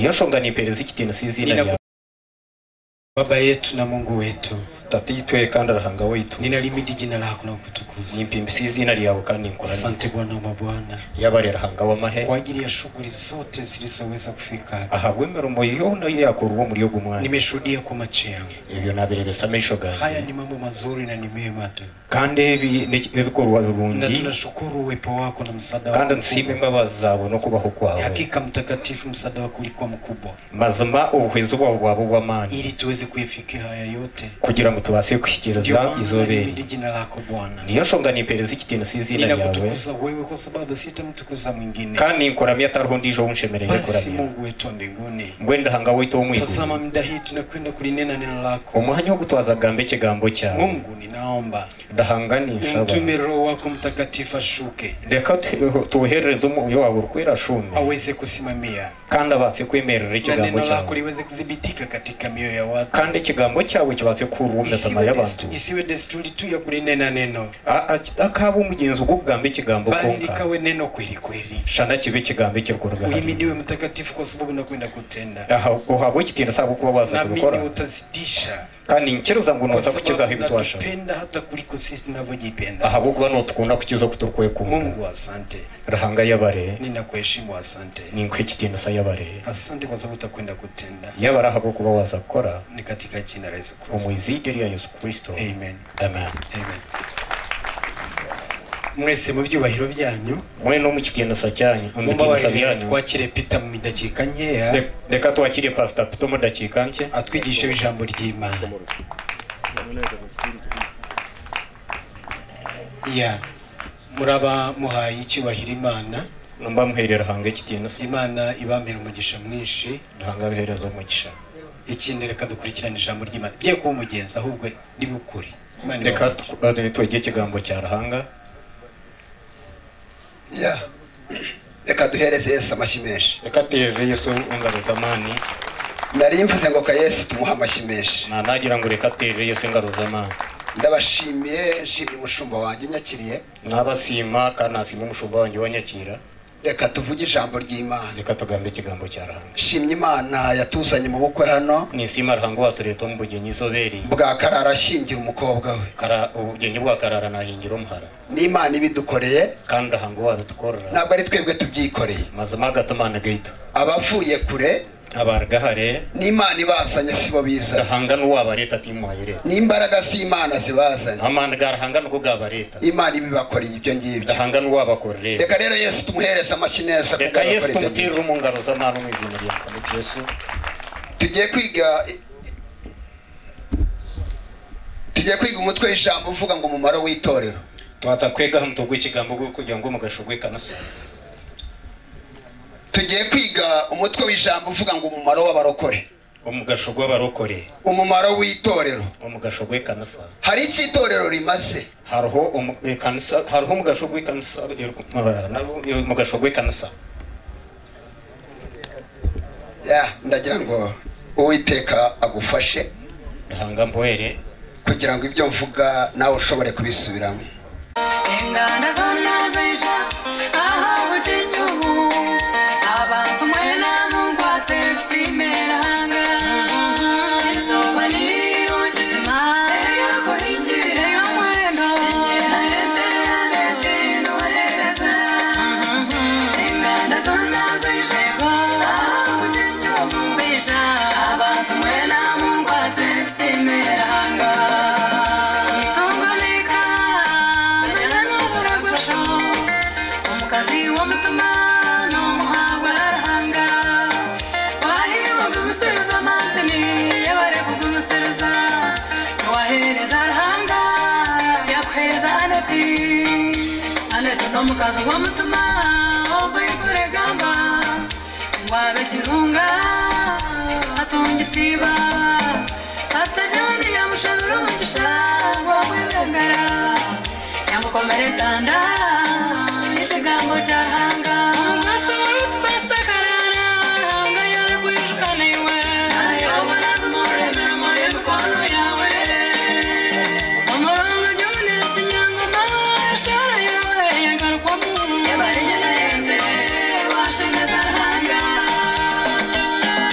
niyo shonga nipereza ikitino sizina ryawe Baba yetu na Mungu wetu, tatitwe kandi arahanga wetu ninalimidi jina lako na kutukuza. nimpimbisi izina ryawe kandi nkorana Asante Bwana wa mabwana yabare arahanga w'amahe kwa ajili ya shughuli zote zilizoweza kufika hapa. ahabwe mirimo yona yakora uwo muri yo gumwana Nimeshuhudia kwa macho yangu. ibyo nabirebesa mesho Haya ganje ni mambo mazuri na ni mema tu. kandi ibikorwa Na birungi tunashukuru uwepo wako na msaada kandi wako. nsime imbabazi zawe no kubaho kwawe Hakika mtakatifu, msaada wako ulikuwa mkubwa mazima ubuhwezo bwawe bwabo bw'amani ili tuweze kuyafikia haya yote. kugira ngo tubase kwishyikiriza izobere Nilimidi jina lako Bwana. niyo shonga nipereza ikitino sizina ryawe Ninakutukuza wewe kwa sababu sitamtukuza mwingine. kandi nkoramye atariho ndijo unshemereye Basi kuramya Mungu wetu wa mbinguni, ngwenda hanga wetu wo mwiguru tazama muda hii tunakwenda kulinena neno lako. umuhanya wo gutwaza gambe ikigambo cyawe Mungu, ninaomba ndahanganisha umtume Roho wako Mtakatifu ashuke reka tuwoherereze umwoyo wawe urukwera shume aweze kusimamia kandi abase kwemerera na ikigambo neno lako cyawe liweze kudhibitika katika mioyo ya watu. kandi ikigambo cyawe kibase kurumya sama y'abantu Isiwe desturi tu ya kulinena neno, akaba umugenzi ugubwamba ikigambo bali konka likawe neno kweli kweli. shana kibe ikigambo cy'urukorwa Uhimidiwe Mtakatifu kwa sababu nakwenda kutenda, aha uhabwe ikitinda sabo kuba waza na mimi kubikora utazidisha kandi nkiruza ngo kwa noza kukiza sababu hitwasha natupenda hata kuliko sisi tunavyojipenda. aha kuba no tukunda kukizo kuturkoye kumva Mungu asante, rahanga yabare ninakuheshimu, asante. ninkwe ikitinda sa yabare Asante kwa sababu utakwenda kutenda, yabara habo kuba waza gukora ni katika jina la Yesu Kristo. umwizidiri ya Yesu Kristo Amen. amen Amen. Mwese mu byubahiro byanyu mwe no mu kitinda sa cyanyu mu kitinda sa mumbabarire byanyu twakire Peter mu dakika nkeya reka twakire pastor Pito mu dakika nke atwigishe ijambo ry'Imana. Ya muraba muhaye icyubahiro Imana. numba muherera hanga ikitinda sa Imana ibambera umugisha mwinshi. hanga bihereza umugisha Ikindi reka dukurikirane ijambo ry'Imana bye kuba umugenzi ahubwo ribukuri. Imana reka ibahe. twegeye ikigambo cya rahanga Ya. Reka duhereze Yesu amashyi menshi. reka teje Yesu ingabo zamani Nari mvuze ngo ka Yesu tumuha amashyi menshi. nagira ngo reka teje Yesu ingabo zamani Ndabashimiye, nshimye umushumba wanjye unyakiriye. nabasima kandi nasima umushumba wanjye wanyakira Reka tuvuge ijambo ry'Imana. reka tugambe ikigambo cya rahanga Shimye Imana yatuzanye mu bukwe hano. nisima rahanga watureta mu bugenyi izoberi Bwa Karara ashyingira umukobwa we. ubugenyi bwa karara nahingira umuhara N'Imana ibidukoreye, kandi rahanga wadukorera ntabwo ari twebwe tubyikoreye. mazima gatamana gaito Abavuye kure, abargahare n'Imana ibazanye sibo biza. rahanga nuwaba leta timuhayire N'imbaraga z'Imana zibazanye. amana garahanga nuko gaba leta Imana ibibakoreye ibyo ngibyo. rahanga nuwaba korere Reka rero Yesu tumuhereze amashyi neza reka Yesu ibyo ngibyo. tumutirira mu ngaro z'amana mu izina rya Yesu Tugiye kwiga umutwe w'ijambo uvuga ngo umumaro w'itorero. twaza kwega hamwe tugwe ikigambo kugira ngo mugashogwe kanasa Tugiye kwiga umutwe w'ijambo uvuga ngo umumaro w'abarokore. umugashogwe barokore Umumaro w'itorero. umugashogwe kanasa Hari iki itorero rimaze? hariho kanisa hariho umugashogwe kanisa umugashogwe kanisa Ya, ndagira ngo Uwiteka agufashe rahanga mbohere kugira ngo ibyo mvuga nawe ushobore kubisubiramo. Inganda zona zisha aha bujinyubu abantu mwena mungwate simeranga izuba nirunjizima eyo kuhingire yo mwendo yende nohereza inganda zona zisha aha bujinyubu bisha abantu mwena mungwate simeranga Kazi wa mtumano muhabwa rahanga wahiwa gumuseruza mantini yabare kugumuseruza wahereza rahanga yakhereza aneti no mukazi wa mtumano bayikore gamba ngwabe kirunga atungisiba Pastor John yamushadura mugisha wamwemera yamukomere tanda ikigambo cyahanga umusoro twesta karara hanga yari kwishukana iwe ayobora zumuremera muri mikono yawe umurongo byonese nyangoma shara yawe yagarukwamo yabarinye na yembe washengeza hanga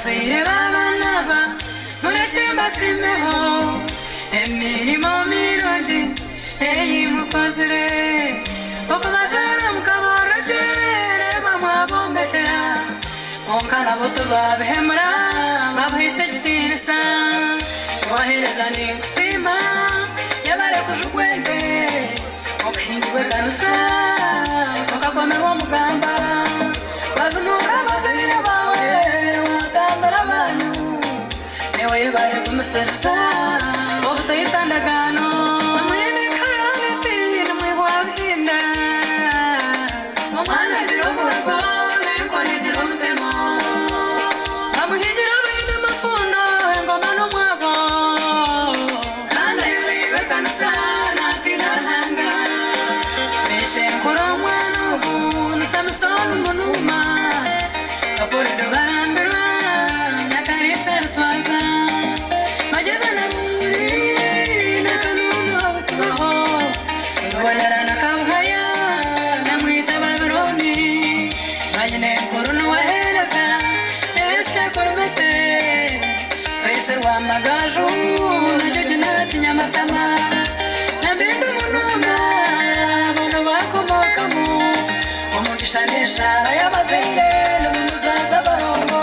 abasire b'abanaba muracembasimeho emirimo mirungi eyimukozire okumazara mukaborogere bamwabombekera omukana buto babihemura babuhise kitinisa yohereza ninkusima yabare kujukwende okuhindurwe kanusa mukakomerwa mugamba bazumura bazirira bawe watambara abantu newe bare kumuseresa obutayitandagano mwene karabiti namwe wabhinda omwana jirogorwa neko nijiro mutemo amuhindira bine mafundo engoma nomwabo kandi yuriwe kanisa natinarhanga meshenkura omwana ogu nisamusonu munuma kaporido barambirwa nakarisa rutwaza mageze na muri nakanunu abutubaho rwayara nakabuhaya namwita babironi manyine nkuru nuwahereza este kurumete kaise rwamagaju najojo nakinyamatama nambindu munuma bono bakomokamo umugisha n'ishara y'abazire n'umuzaza barongo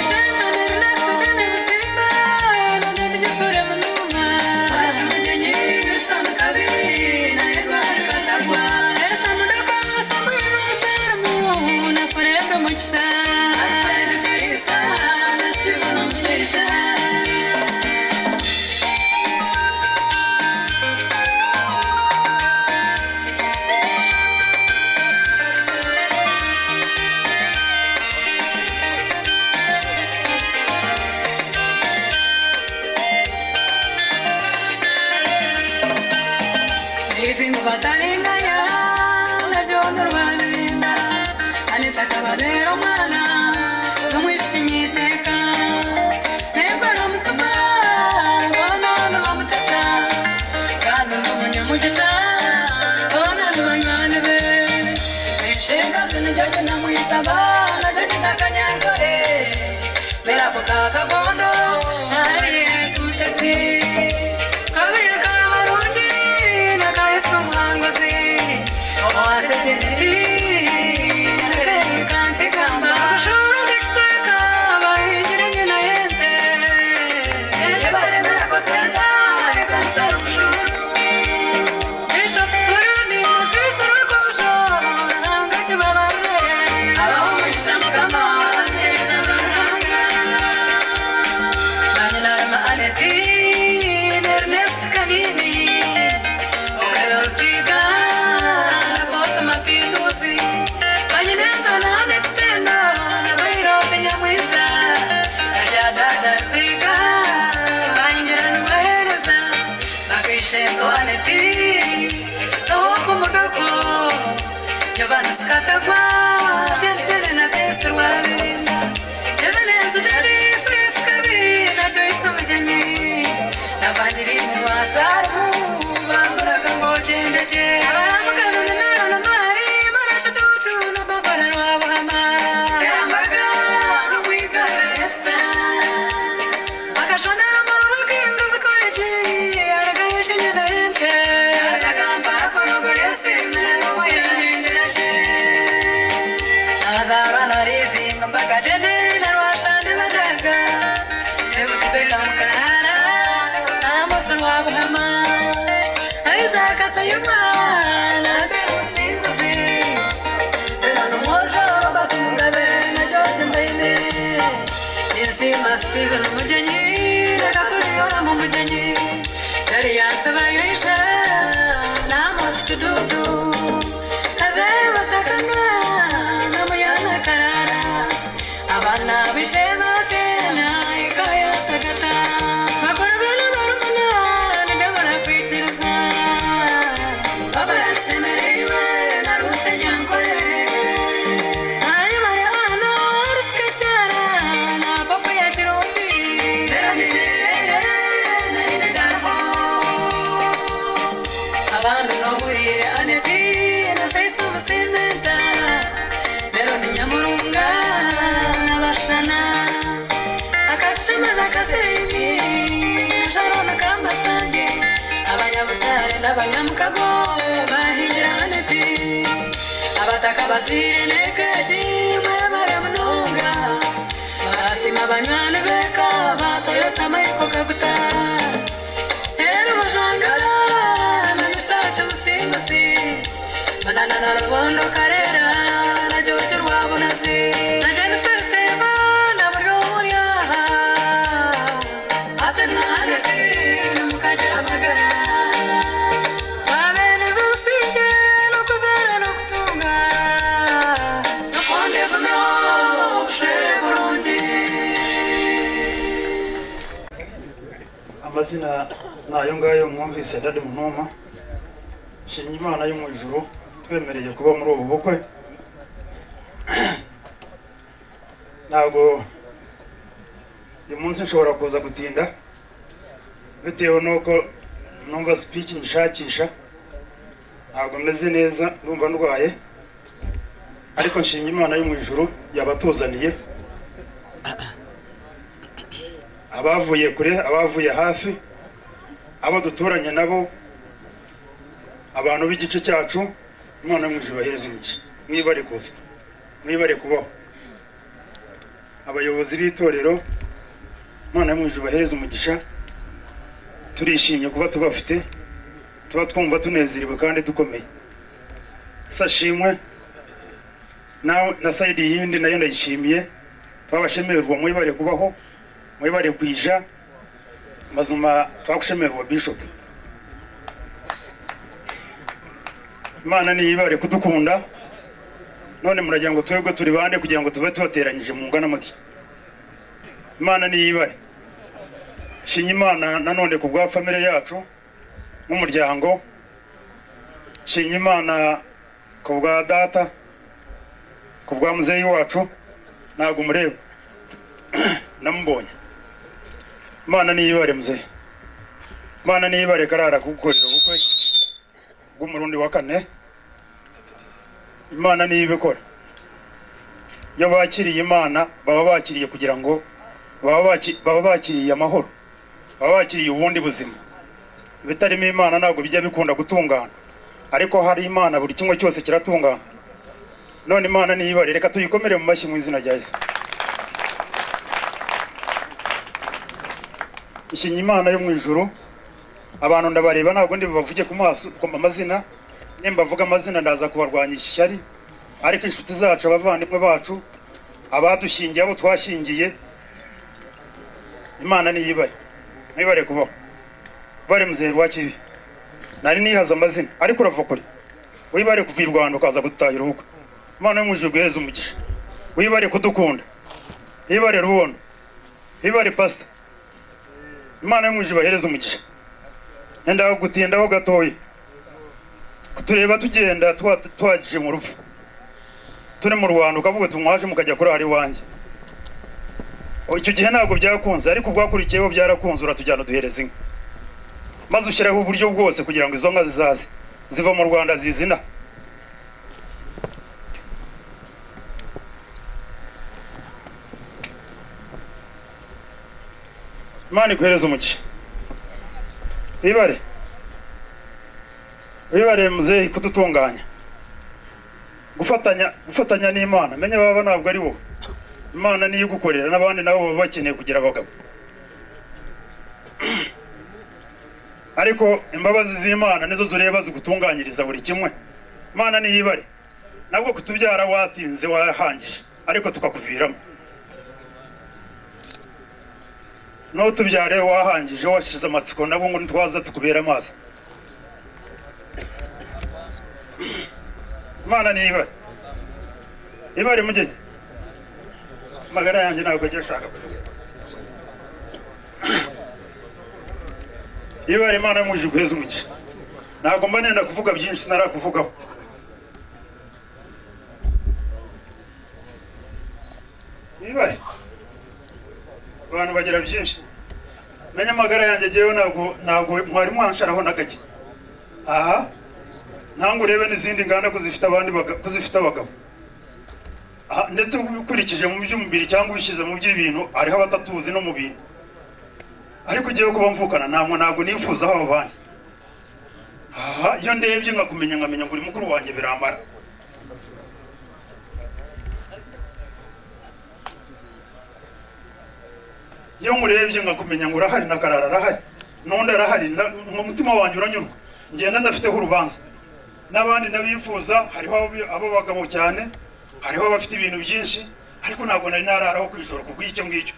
Batalingaya na jondor balinda anita kabadero mana kumwishinyiteka nebara mukama wana namutata kandi n'umunyamugisha wana n'abanywane be eshenga zinijaje namwitaba najaje nakanyangore bera bukaza bondo ari tutete Giovanni Scatagua, gente na pessoa linda. Giovanni Zudeli, fresca vina, Joyce Majani. Na vandirina no asaru, vambura gambo gente. Amakaru na naro na mari, maracha doju na babara no abahama. Erambaga no wika resta. Makashana moro kingo zakoreji, araga yeshinya na ente. Asakam para kono goresi me no yende. Azara rifi mbaka dede na washa de badaga ebute kamkana amosulwa bahama aiza katayuma na de usingusi ela no mojo batungabe na jote mbele isi mastive no mujanyi na kakuriona mu mujanyi dari yasabayisha na moschududu azeba takana abana bishema tena ikaya takata makorabela barumana najabara kwitirza babara semerewe narute nyankore ari mara ana ruskatara na bapa ya chirondi mera nitere na inagarho abana no hurire aneti na face of cement Nashimana kaseni Sharona kamasanje Abanyabusare n'abanyamukago bahingirane pi Abataka batire neketi Mayamara munonga Basima banywani beka Batoyota maiko kaguta Ero majangala Namishacha musimasi Manana na rubondo karera Na jojo rwabonasi Na jennifer tema Na margoria Atena aneki Mukajira magara Abene zusike No kuzera no kutunga No konde vameo Sheboronji Amazina nayo ngayo mwumvise Dade Munoma Shimye Imana yo mu ijuru twemereye kuba muri ubu bukwe ntabwo uyu munsi nshobora kuza gutinda bitewe nuko numva speech ngishakisha ntabwo meze neza numva ndwaye ariko nshimye Imana yo mu ijuru yabatuzaniye abavuye kure abavuye hafi abo duturanye nabo abantu b'igice cyacu Imana mu ijuru bahereza umugisha mwibare kuza mwibare kubaho abayobozi b'itorero Imana mu ijuru bahereza umugisha turishimye kuba tubafite tuba twumva tunezerewe kandi dukomeye sashimwe na side yindi nayo ndayishimiye twabashemerwa mwibare kubaho mwibare kwija mazuma twakushemerwa bishop Imana ni ibare kudukunda none muragira ngo twebwe turi bande kugira ngo tube tubateranyije mu ngana muti Imana ni ibare shinye Imana nanone ku bwa family yacu n'umuryango shinye Imana ku bwa data ku bwa muzeyi wacu nago mureba namubonye Imana ni ibare muzeyi Imana ni ibare karara kugukorera ubukwe bw'umurundi wa kane Imana ni ibikora yo bakiriye Imana baba bakiriye kugira ngo baba bakiriye amahoro baba bakiriye ubundi buzima bitarimo Imana ntabwo bijya bikunda gutungana ariko hari Imana buri kimwe cyose kiratungana none Imana ni ibare reka tuyikomere mu mashyi mu izina rya Yesu ishinye Imana yo mu ijuru abantu ndabareba ntabwo ndi bavuge ku maso ku amazina nimba vuga amazina ndaza kubarwanyisha ishyari ariko inshuti zacu abavandimwe bacu abadushingiye abo twashingiye Imana ni yibare nibare kubaho bare muzeye rwakibi nari nihaza amazina ariko uravukuri wibare kuvira Rwanda ukaza gutahira ubukwe Imana yo mu ijuru guheza umugisha wibare kudukunda wibare rubono wibare pastor Imana yo mu ijuru bahereza umugisha nenda gutindaho gatoyi kutureba tugenda twagije mu rupfu tune mu Rwanda ukavuga tumwaje mukajya kuri ari wanjye icyo gihe ntabwo byakunze ariko bwakurikiyeho byarakunze uratujyana duhereza inka maze ushyiraho uburyo bwose kugira ngo izo nka zizaze ziva mu Rwanda zizina Imana iguhereza umugisha wibare muzeyi kudutunganya gufatanya n'Imana menye baba ntabwo ari wowe Imana niyo gukorera n'abandi nabo baba bakeneye kugira abagabo ariko imbabazi z'Imana nizo zureba zigutunganyiriza buri kimwe Imana ni yibare nabwo kutubyara watinze wahangije ariko tukakuviramo no tubyare wahangije washize amatsiko nabo ngo ntwaza tukubera amaso Imana ni ibare mugenge magara yanjye ntabwo ajya ashaka kuvuga ibare Imana mu ijuru guheza umugisha ntabwo mba nenda kuvuga byinshi narakuvugaho ibare abantu bagira byinshi menya magara yanjye jewe ntabwo mwari mwansharaho nagake aha ntango urebe n'izindi nganda kuzifite abandi kuzifite abagabo ndetse ubikurikije mu by'umubiri cyangwa ubishyize mu by'ibintu hariho abatatuzi no mu bintu ariko ugiye kuba mvukana ntabwo nifuza aho abandi iyo ndebye nkakumenya nkamenya ngo uri mukuru wanjye biramara iyo nkurebye nkakumenya ngo urahari na Karara arahari n'undi arahari mu mutima wanjye uranyurwa ngenda ndafiteho urubanza n'abandi nabifuza hariho abo bagabo cyane hariho abafite ibintu byinshi ariko ntabwo nari nararaho kwishora kubw'icyo ngicyo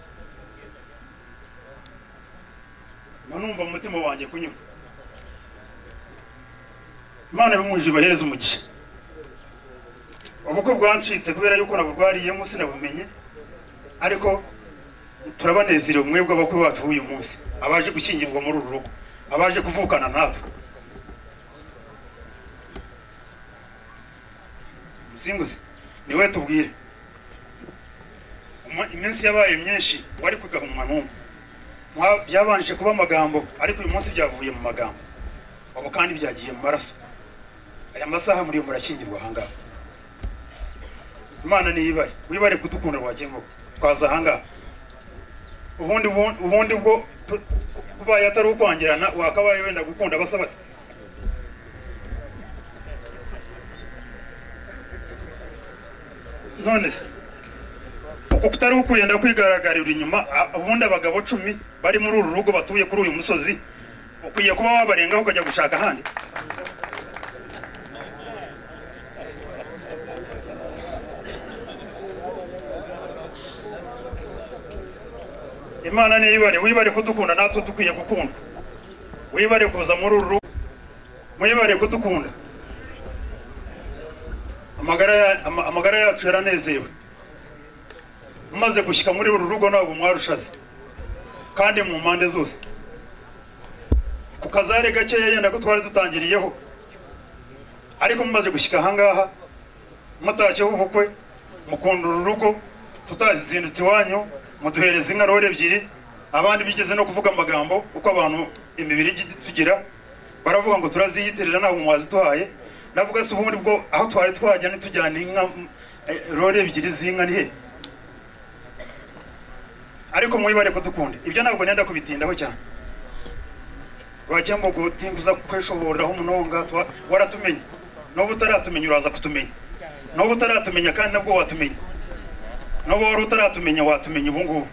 numva mu mutima wanjye kunyura Imana bimuje bahereza umugisha ubukwe bwancitse kubera yuko naburwariyemo sinabumenye ariko turabanezerewe mwebwe abakwe bacu uyu munsi abaje gushyingirwa muri uru rugo abaje kuvukana natwe Musinguzi niwe tubwire iminsi yabaye myinshi wari kugahuma numva byabanje kuba amagambo ariko uyu munsi byavuye mu magambo abo kandi byagiye mu maraso aya masaha muri murashyingirwa ahangaha Imana niyibare wibare kudukunda rwakembo twaza ahangaha ubundi bwo kubaye atari ukwangirana wakabaye wenda gukunda basaba none se uko kutari ukuyenda kwigaragaririra inyuma ubundi abagabo 10 bari muri uru rugo batuye kuri uyu musozi ukwiye kuba wabarengaho ukajya gushaka ahandi Imana niyibare wibare kudukunda natwe dukwiye gukunda wibare kuza muri uru rugo mwibare kudukunda amagara yacu yaranezewe mumaze gushyika muri uru rugo ntabwo mwarushaze kandi mu mpande zose ku kazare gakeya yenda ko twari dutangiriyeho ariko mumaze gushyika ahangaha mutashyeho ubukwe mukunda uru rugo tutazindutse iwanyu muduhereza inka rore ebyiri abandi bigeze no kuvuga amagambo uko abantu imibiri tugira baravuga ngo turaziyitirira ntabwo mwaziduhaye navuga se ubundi bwo aho twari twajya nitujyana inka rore ebyiri z'inka ni he ariko mwibare kudukunda ibyo ntabwo nenda kubitindaho cyane wajyamo gutinguza kweshoboraho umunonga waratumenye n'ubu utaratumenya uraza kutumenya n'ubu utaratumenya kandi nabwo watumenya n'ubu wari utaratumenya watumenya ubu ngubu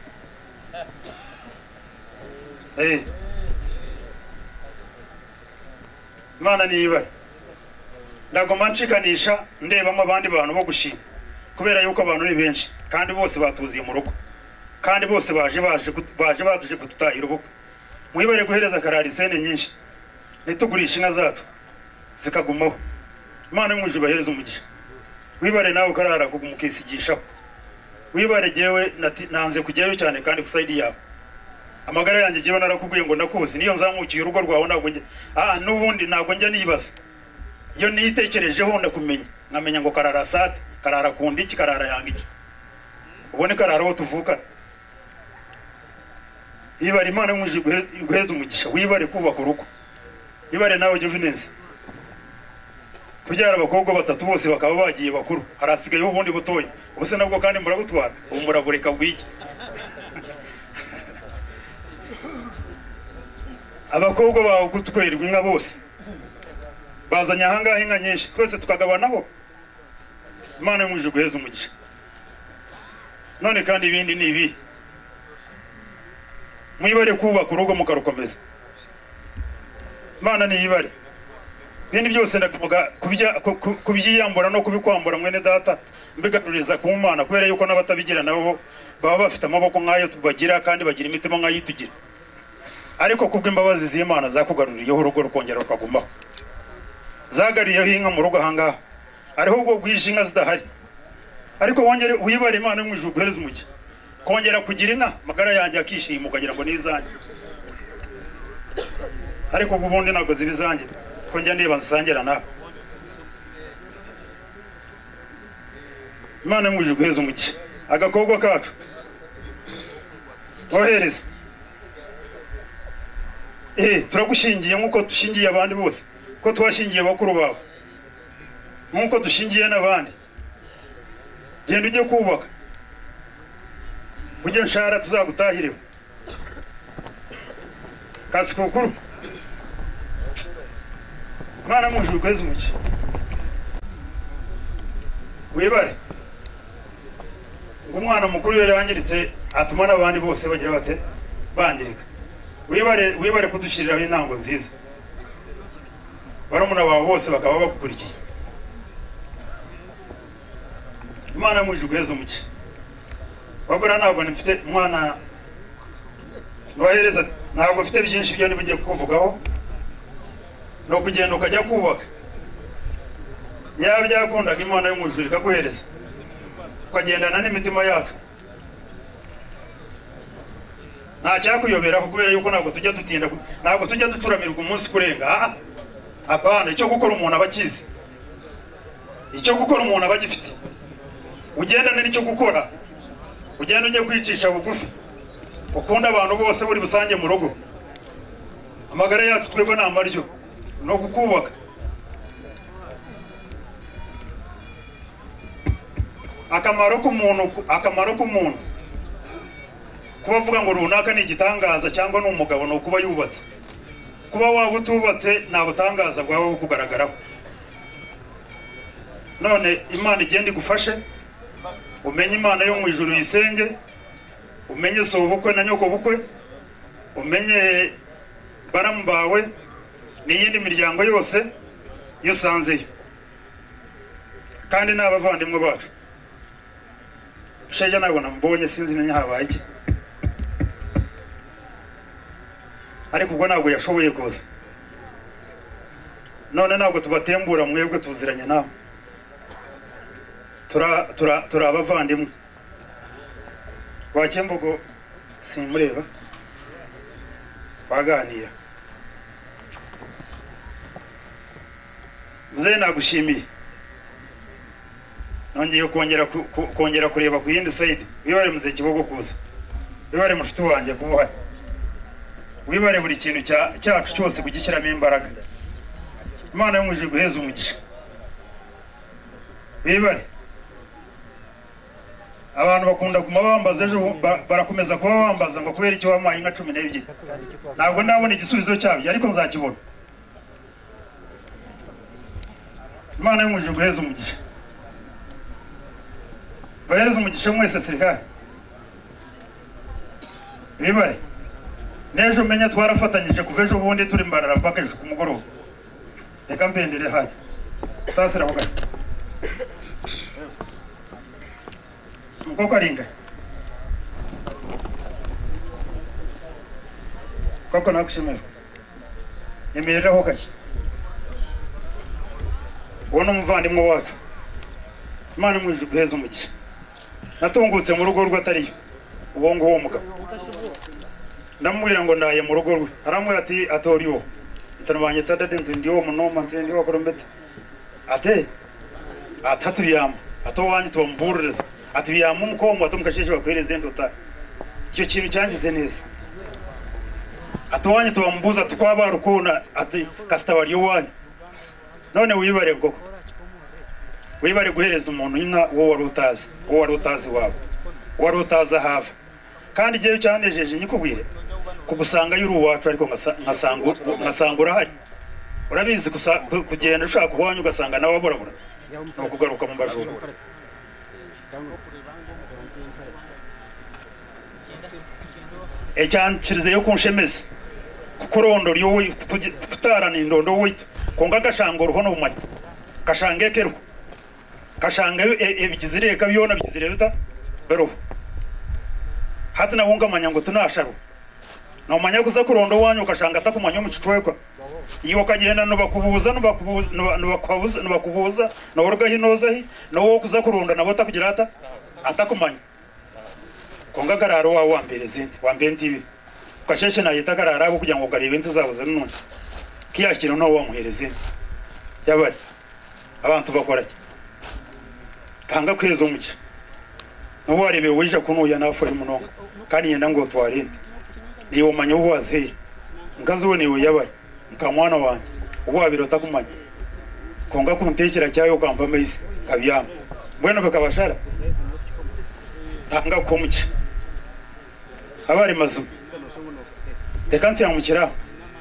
Imana niyibare ndagomba nshikanisha ndebamo abandi bantu bo gushima kubera yuko abantu ni benshi kandi bose batuziye mu rugo kandi bose baje baduje kututahira ubukwe mwibare guhereza Karara isene nyinshi nitugurisha inka zacu zikagumaho Imana y'umuje bahereza umugisha wibare nawe Karara kugumukisigishaho wibare jewe nanze kujyayo cyane kandi kusayidi yawe amagara yanjye jewe narakubwiye ngo ndakuzi niyo nzamukiye urugo rwawe ntabwo njye nubundi ntabwo njya nibaza iyo nitekerejeho ndakumenya nkamenya ngo Karara sate Karara kundi iki Karara yanga iki ubone Karara wo tuvuka ibare Imana y'umuje guheza umugisha wibare kubaka urugo ibare nawe Juvenence kubyara abakobwa 3 bose bakaba bagiye bakuru harasigaye ubundi butoye ubuse nabwo kandi murabutwara ubu murabureka bwiki abakobwa bawe gutwerwa inka bose bazanye ahangaha inka nyinshi twese tukagabanaho Imana y'umuje guheza umugisha none kandi ibindi ni ibi mwibare kubaka urugo mukarukomeza Imana niyibare bindi byose ndakuvuga kubyiyambura no kubikwambura mwene data mbigaruriza ku Mana kubera yuko n'abatabigira nabo baba bafite amaboko nk'ayo tubagira kandi bagira imitima nk'ayitugira ariko kubw'imbabazi z'Imana zakugaruriyeho urugo rukongera rukagumaho zagariyeho inka mu rugo ahangaha ariho ubwo bwije inka zidahari ariko wongere wibare Imana y'umwijuru guhereza umugisha kongera kugira inka magara yanjye akishima ukagira ngo nizanjye ariko ubundi ntabwo zibizanjye ko njya niba nsangira nawe Imana y'umwijuru guhereza umugisha agakobwa kacu ohereza turagushingiye nkuko dushingiye abandi bose ko twashingiye bakuru bawe nkuko dushingiye n'abandi genda ujye kubaka ujye nshara tuzagutahireho kasi kukuru mwana mujuru kwezi muki wibare umwana mukuru yo yangiritse atuma n'abandi bose bagira bate bangirika wibare kudushiriraho intango nziza barumuna bawe bose bakaba bakukurikiye Imana mujuru kwezi muki wabura ntabwo nifite umwana bahereza ntabwo mfite byinshi byo nibugiye kukuvugaho no kugenda ukajya kubaka yaba byakundaga Imana y'umujuru ikaguhereza ukagendana n'imitima yacu nta cyakuyoberaho kubera yuko ntabwo tujya dutinda ntabwo tujya ducuramirwa umunsi kurenga apana icyo gukora umuntu abakizi icyo gukora umuntu abagifite ugendane n'icyo gukora ugenda ujye kwicisha bugufi ukunda abantu bose buri busange mu rugo amagara yacu twebwe ni amaryo no kukubaka akamaro k'umuntu kuba avuga ngo runaka ni igitangaza cyangwa ni umugabo ni ukuba yubatse kuba waba utubatse nta butangaza bwawe kugaragaraho none Imana igenda igufashe umenye Imana yo mu ijuru yisenge umenye sobukwe na nyoko bukwe umenye baramu bawe n'iyindi miryango yose yusanzeyo kandi n'abavandimwe bacu sheja ntabwo namubonye sinzi menya habaye iki ariko ubwo ntabwo yashoboye kuza none ntabwo tubatembura mwebwe tuziranye nawe turi abavandimwe wakembugo simureba baganira muzehe nagushimiye nongeye kongera kureba ku yindi side wibare muzehe Kibogo kuza wibare mushuti wanjye kuba wibare buri kintu cyacu cyose kugishyiramo imbaraga Imana y'umuje guheza umugisha wibare abantu bakunda kumabambaza ejo barakomeza kuba bambaza ngo kubera icyo wamaye inka 12 ntabwo ndabona igisubizo cyabyo ariko nzakibona Imana y'umuje guheza umugisha bahereza umugisha mwese serikali wibare nejo menya twarafatanyije kuva ejo bundi turi mbarara mpaka ejo kumugoroba reka mpendere haje sasa ravuga mukoko aringa koko nakushimira yemereraho kaki wona umuvandimwe wacu Imana mwije guheza umugisha natungutse mu rugo rw'atariyo uwo ngo uwo mugabo ndamubwira ngo ndaye mu rugo rwe aramwe ati atoriyo itanabanye tadadente ndiwo munoma ndiwo korombete ate atatu yama atowanye tombureza ati biyama umukomo atumukashije bakwereze ntota icyo kintu cyangize neza atowanye tubambuza tukwabarukona ati kastabariyo wanyu none wibare koko wibare guhereza umuntu inka wo wari utazi wawe wari utazi hava kandi igihe cyanejeje nyikubwire kugusanga yuri uwacu ariko nkasanga urahari urabizi kugenda ushaka kuhwanya ugasanga nawe aburabura no kugaruka mu bajuru ecyankirize yo kunshemeza kukurondora yo kutarana indondo we konga gashangoro hono bumanyi kashangekero kashanga ebikizireka byona bikizireta bero hata na wonga manyango tunasharo no manya kuza kurondo wanyu kashanga takumanya mu kitwekwa iyo kagenda no bakubuza no worga hinoza hi no wo kuza kuronda nabo takugira atakumanya konga gararo wa mbere zindi wa mbere TV kasheshe na yita gararo abo kugira ngo garebe into zabuze none kiyakira no wa muhereze yabari abantu bakora ki tanga kwezo umuki no warebe wisha kunuya nafuri munonga kandi yenda ngo twarinde niyo manya uwaze ngazone we yabari nkamwana wanje ubwabirota kumanya konga kuntekera cyayo kamba mezi kabiyama bwena bakabashara anga ko muke abari mazima reka nsiyamukira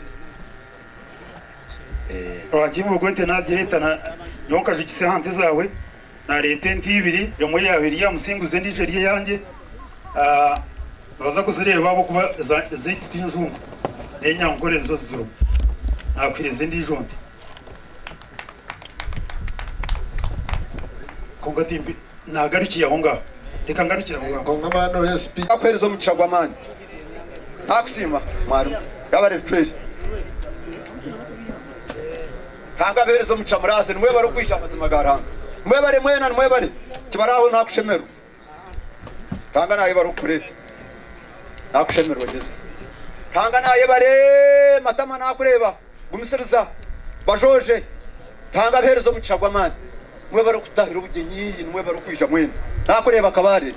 wakibu gwente nagereta na nyokaje kisehante zawe na leta ntibiri yo muri yabiri ya musinguze ndije yanjye baza kuzireba abo kuba ziti nzungu nenya ngore zo zizuru nakwireze ndijonde kongatimbi nagarukiye aho ngaho reka ngarukira aho ngaho kongamano recipe akwerezo mucagwamani ntakusima mwarimu yabare feri hanga berezo mucamuraze nimwe baro kwisha amazima garanga mwe bare mwena mwe bare kibaraho ntakushemero hanga naye baro kurete ntakushemero bageze hanga naye bare matama nakureba gumisiriza bajoje hanga berezo mucagwamani mwe baro kutahira ubugenyi nimwe baro kwisha mwena nakureba kabare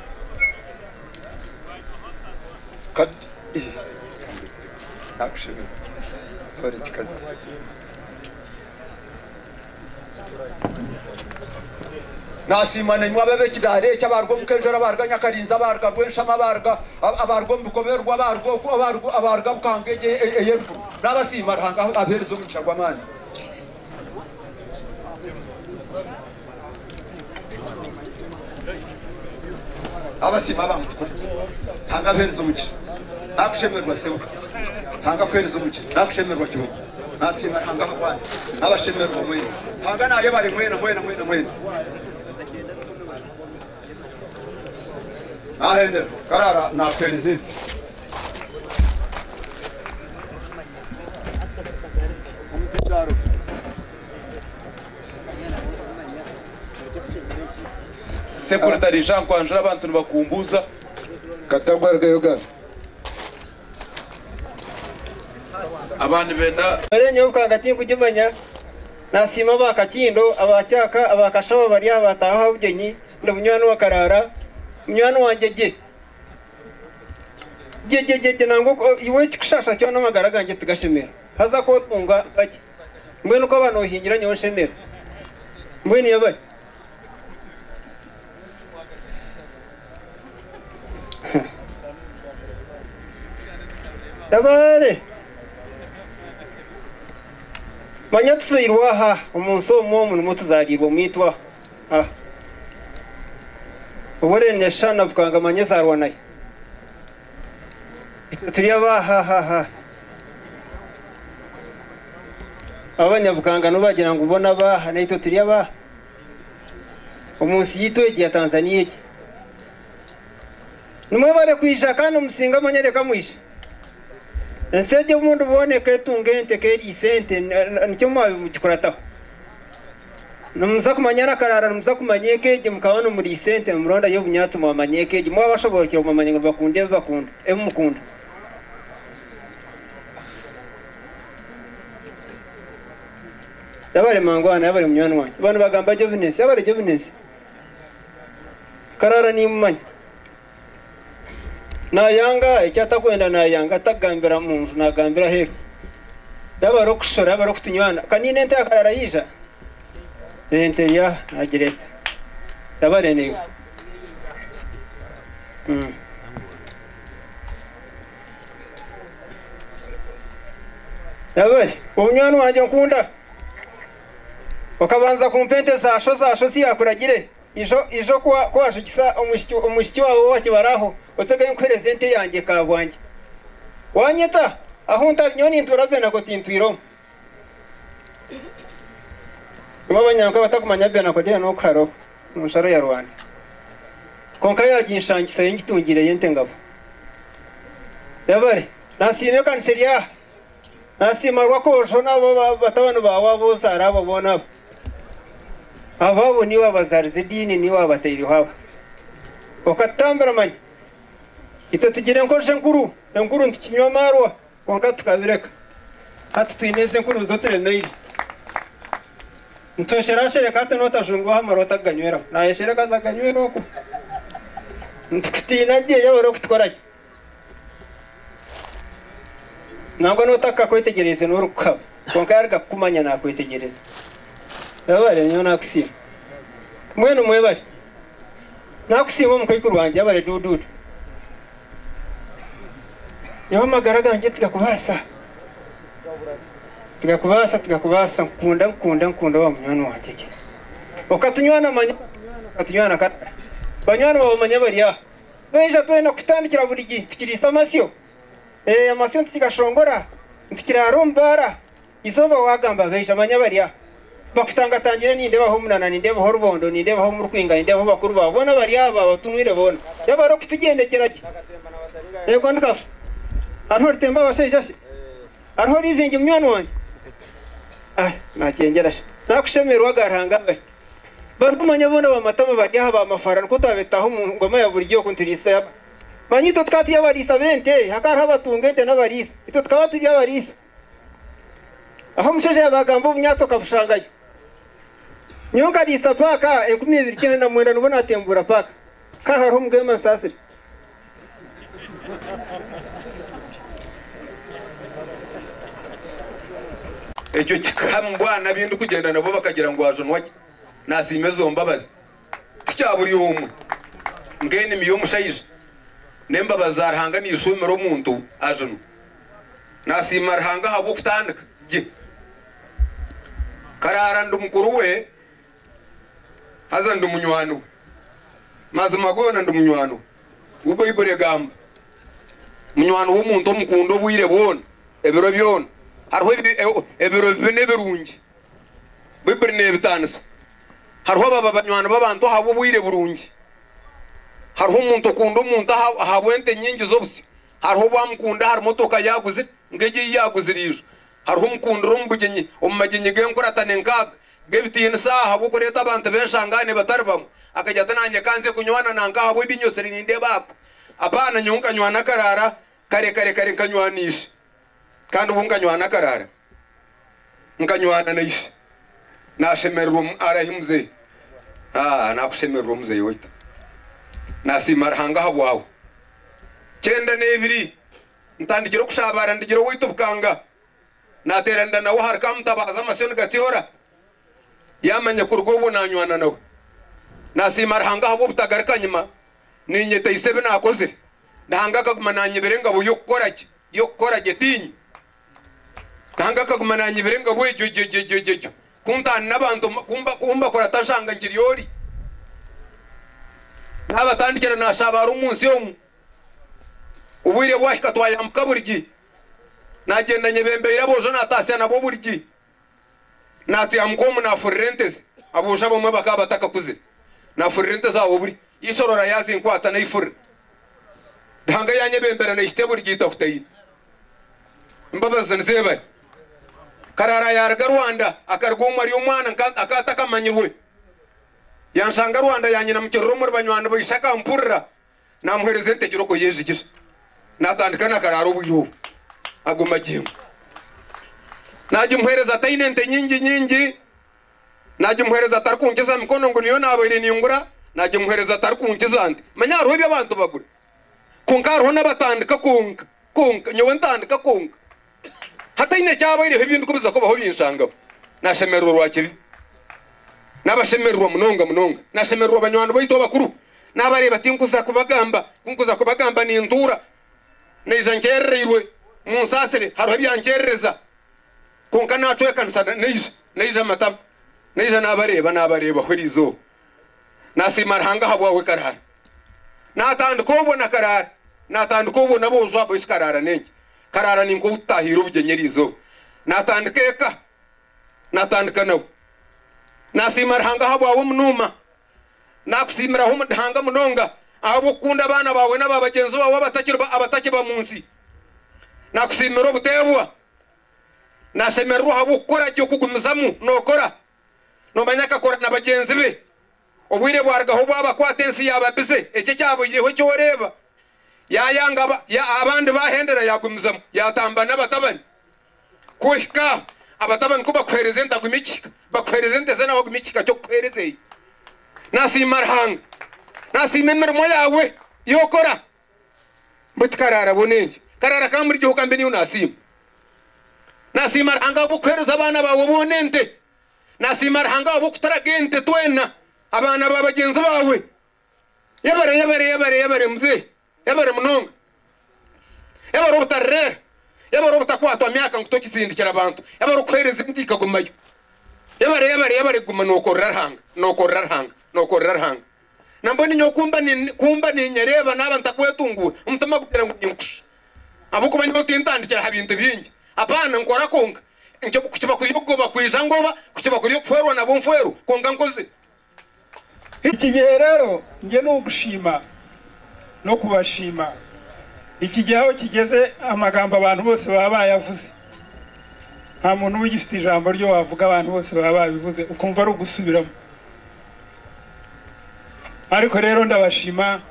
ntakushemero sorry kikazi nasimana mwababe kidare cyabarwo mukenjora barga nyakarinza barga rwenshama barga abargo mukoberwa abarga bukangege eyerfu nabasima hanga aberezo mucagwamani abasima bamukuri hanga aberezo muci nakushemerwa sewe hanga kwerezo muci nakushemerwa cyo nasima hanga habwani nabashemerwa mwene hanga naye bari mwene ahende karara na perezida Secretary Jean Kwanjura abantu bakumbuza katagwarga yoga abantu benda barenye ukangati kujimanya nasima bakakindo abacyaka abakashaba bari abataha ugenyi ndabunywano wakarara munywano wanje je nango iwe kishasha cyo namagara ganje tugashemera haza ko twunga bake mbwe nuko abantu hingira nyo shemera mbwe ni yabaye Tabare Manyatsirwa ha umunso mu mutuzagirwa mwitwa ubure shana bukanga manyezarwa nayo turiya ha abanyabukanga no bagira ngo ubona baha nayo turiya ba umunsi yitwege ya Tanzania iki numwe bare kwisha kandi umusinga amanyereka mwisha Nseje umuntu uboneka etungente keri sente nicyo mwabi mugikorataho Numuza kumanyana karara numuza kumanyekeje mukabano muri sente muronda yo bunyatsi mu manyekeje mwa bashobokera mu manyengo bakunde bakunda mukunda Yabare mangwana yabare munywani wanje bano bagamba Joveness yabare Joveness karara ni mumanya Nayanga icyatakwenda nayanga tagambira mu nzu nagambira hero yabaro kushora yabaro kutinywana kanine nte akarara yija ente ya agireta yabare ne yabare umnywana wanje nkunda wakabanza kumpente zasho siyakuragire ijo kwashikisa umushiki wawe wakibaraho utagaye kwerezente yanjye kabwanje wanyeta aho ntanyoni nturabena ko tintwiro Abanyanka batakumanya bena ko no karo umusharo ya Rwanda konka yaginshangisa yingitungire yente ngabo yabare nasime kanseriya nasima rwakosho nabo batabano bawa bozara abo bona ababo ni wabazarize dini ni wabatayiri habo okatambira manya ito tugire nkoje nkuru ntikinywa marwa konka tukabireka hati twineze nkuru zotere mail Ntosherashere kate notajungo hamarota ganywera na yeshere kaza ganywera ko ntukitina je yabaro kutwaraje nangwa notaka kwitegereze n'urukaba konka yarga kumanya na kwitegereza yabare nyo naksi mwenu mwebare nakusima omukaiku rwanjye abare dududu niho amagara ganjye tigakubasa nkunda wa munywani wanjye ke ukatunywana amanya ukatunywana kata banywani bawe amanya bariya beja twena kutandikira buri gihe tukirisa amasyo amasyo ntikigashongora ntikirarumbara izoba wagamba beja amanya bariya bakutangatangire nindebaho munana nindebaho rubondo nindebaho mu rukwinga nindebaho bakuru bawe bona bariya baba tunwire bona yabaro kutugendekera ki yego ndikafu arho ritemba abasheja se arho rivinge munywani wanjye nakengera nakushemerwa garangawe barumanya bona bamatama bajya ba mafarana ko tabetaho mu ngoma ya buri gihe kuntirisa yaba manyito twati yabarisa bente hakara batungente n'abarisa ito twati yabarisa aho musheje yabagambo bunyatso kabushangayo nyonga disa paka 2029 na mwenda nubona atembura paka kaha ro mugema sasire icyo kikambwana bindu kugenda nabo bakagira ngo wajonwa nasime zo mbabazi ticyaburi umwe ngene miyo mushayije nemba bazarhanga ni ishumero muntu ajono nasima rhanga habo kutandika je karara ndumukuru we haza ndumunywano mazima gona ndumunywano ubo ibure gamba munywano w'umuntu mukundo bwire bona ebiro byona harho ebiro bine birungi bibiri ne bitanisa harho baba banywano babantu habo bwire burungi harho umuntu kundo umuntu habwente nyingi zobuse harho bamukunda har motoka yaguze ngeje yaguzirijo harho umukundo rumbugenyi omumagenyi genkuratane nkaga gebitine saha bukoreta abantu benshangane batarbamo akajya tananye kanze kunywana nanga habo ibinyoseri ninde bako apana nyunka nywana karara kare kanywanisha kandi ubunganywana karara nkanywana nayishe nashemerwa arahimze nakushemerwa muzeye wita nasimara hanga habwawe cyenda nebiri ntandikiro kushabara ndikiro wita bukanga nateranda nawe harka mutabaza amasoni gatiora yamanye kurwo bunanywana nawe nasimara hanga habo butagarika nyuma ninyete isebe nakoze nahanga kagumananye berenga buyo korake tinyi nahanga kagumananye berenga buyo jo kuntana nabantu kumba koratashanga ngiriyori nabatandikira nashabara umunsi yo ubwire bwahika twayamka burigi nagenda nyebembe irabojo natasya nabo burigi nati amkomu na furrentes abusha bomwe bakabataka kuze na furrentes aho buri ishorora yazi nkwata nayifur danga yanyebembera na ishite burigi takutayi mbabaza nzeba karara yarga Rwanda akargomwa ari umwana akataka manyirwe yanshanga Rwanda yanyina mukirro muri banywanda bishaka mpurra namuhereze ntekiro ko yejikisha natandikana kararo buyo agoma gihimo naje muhereza tayinente nyingi naje muhereza tarkunkiza mikono ngo niyo nabere ningura naje muhereza tarkunkiza andi manyaro byo abantu bagura kunkaro nabatandika kunka nyowe ntandika kunka hatayine cyabayire ibintu kubiza ko baho binshanga nashemerwa rwakibi nabashemerwa munonga nashemerwa abanywano bayito bakuru nabareba tinkuza kubagamba ni ndura neja ngererwe munsasire haro byangereza kunka naco yakansana neja matam neja nabareba horizo nasimara hanga habwawe karara natandiko ubona karara natandiko ubona bozo abo iskarara nenge karara ninko utahira ubugenyerizo natandikeka natandika nawe nasimara hanga habwawe munuma nakusimira ho hanga munonga abo kunda abana bawe n'ababagenzi bawe abatakirba munsi nakusimira obutebwa nashemerwa habo ukora cyo kugumizamu nokora no manyaka kora nabagenzi be obwire bwargaho baba kwatensi yababize ece cyabo yireho cyo reba yayanga abandi bahendera yagumizamu yatamba n'abatabani kuhika abatabani kuba kwerezenta gumikika bakwerezente zana bagumikika cyo kwerezeye nasimara hanga nasimemermo yawe yokora mutkarara bonenge karara kamuri cyo kambe niyo nasimara hanga bukwereza abana bawe bonente nasimara hanga bukutara gente twena abana babagenzi bawe yabare mzee yabare munonga yabare ubutarera yabare ubutakwatwa myaka ngo tokizindikira abantu yabare ukwereza indika gumayo yabare guma nokorera hanga namboni kumba ni nyereba n'abantu takwetungura umutama gutera ngo nyinkush abuko banyo tintandikira habintu bingi apana nkora konga nje kukiba kuri ubwoba kwija ngoba kukiba kuri kufwerwa na bomfweru konga nkoze iki gihe rero nge no gushima no kubashima iki gihe aho kigeze amagambo abantu bose baba bayavuze nta muntu ugifite ijambo ryo wavuga abantu bose baba babivuze ukumva ari ugusubiramo ariko rero ndabashima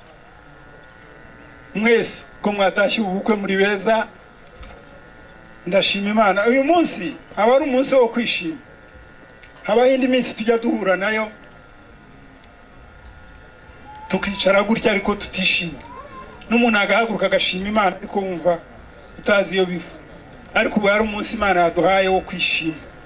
mwese ko mwatashye ubukwe muri beza ndashima Imana uyu munsi aba ari umunsi wo kwishima habaho indi minsi tujya duhura nayo tukicara gutya ariko tutishima n'umuntu agahaguruka agashima Imana ariko wumva utazi iyo biva ariko ubu ari umunsi Imana yaduhaye wo kwishima